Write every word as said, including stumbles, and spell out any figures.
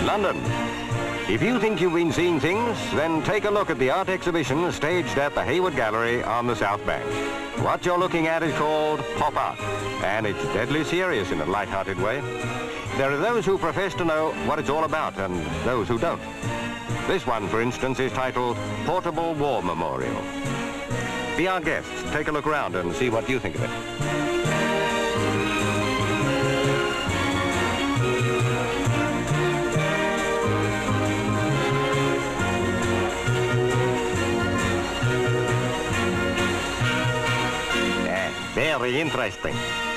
London. If you think you've been seeing things, then take a look at the art exhibition staged at the Hayward Gallery on the South Bank. What you're looking at is called pop art, and it's deadly serious in a light-hearted way. There are those who profess to know what it's all about and those who don't. This one, for instance, is titled Portable War Memorial. Be our guests. Take a look around and see what you think of it. Very interesting.